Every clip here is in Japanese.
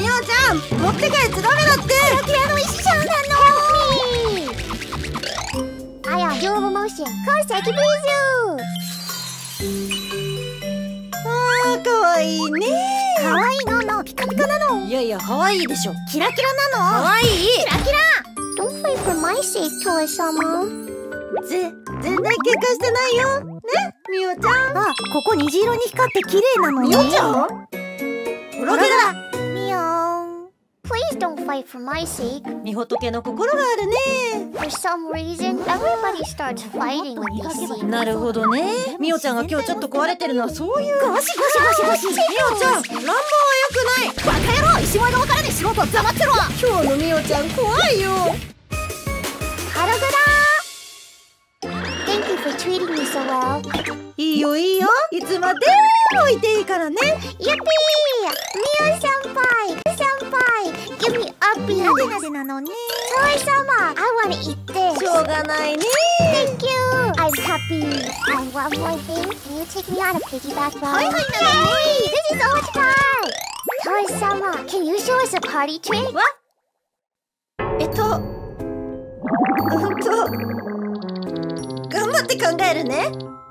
みおちゃん、持って帰っちゃダメだって。キラキラの石像なの。あや、両方モーション、鉱石ビーズ。あー、かわいいね。かわいいの、ピカピカなの。いやいや、かわいいでしょ。キラキラなの。かわいい。キラキラ。Don't fight for my sake, Toy様。全然喧嘩してないよ。ね、みおちゃん。あ、ここ虹色に光って綺麗なのに。みおちゃん。ほらげだ。みおん。Please don't fight for my sake. みほとけの心があるね。For some reason, everybody starts fighting when they see. なるほどね。みおちゃんが今日ちょっと壊れてるのはそういう。ゴシゴシゴシゴシ。みおちゃん、乱暴は良くない。バカ野郎、石前が分からねえ仕事は黙ってろ。今日のみおちゃん怖いよ。ハログラ。Thank you for treating me so well. いいよいいよ。いつまでもいていいからね。ユッピー。みお先輩。Give me uppy. なでなでなのね。トイ様。I wanna eat this. しょうがないね。Thank you. I'm happy. And one more thing. Can you take me on a piggyback ride? はいはいなのね。This is all time. トイ様。Can you show us a party trick? わ？頑張って考えるね。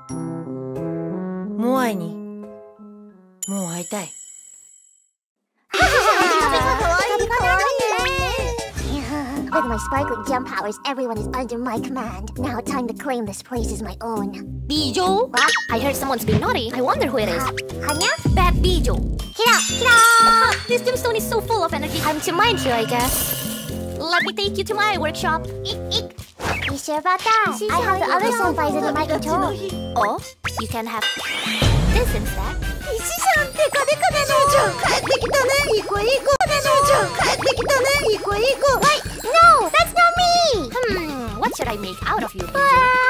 モアイにもう会いたい。With my sparkling gem powers, everyone is under my command. Now time to claim this place as my own. Bijou? What? I heard someone's being naughty. I wonder who it is. Hanya? That Bijou. Kira! Kira! This gemstone is so full of energy. I'm to mine here, I guess. Let me take you to my workshop. Eek, eek. You sure about that? I have the other senpais under my control. Oh? You can have this instead. 石さん、デカデカなの。しゅうちゃん、帰ってきたね。いい子いい子なの。しゅうちゃん、帰ってきたね。いい子いい子。Wait, no, that's not me. What should I make out of you?